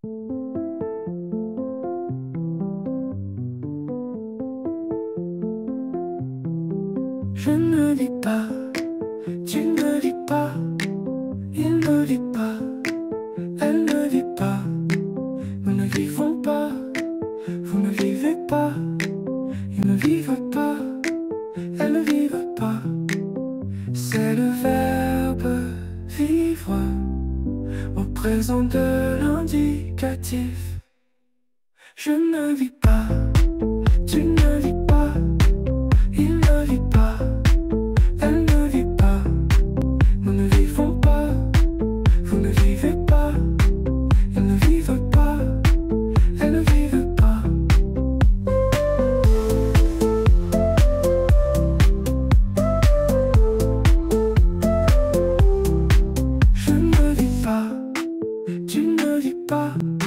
Je ne vis pas, tu ne vis pas, il ne vit pas, elle ne vit pas, nous ne vivons pas, vous ne vivez pas, ils ne vivent pas, elles ne vivent pas. C'est le verbe vivre au présent de l'indicatif. Je ne vis pas, tu ne vis pas, il ne vit pas, elle ne vit pas, nous ne vivons pas, vous ne vivez pas, ils ne vivent pas, elles ne vivent pas. Je ne vis pas, tu ne vis pas.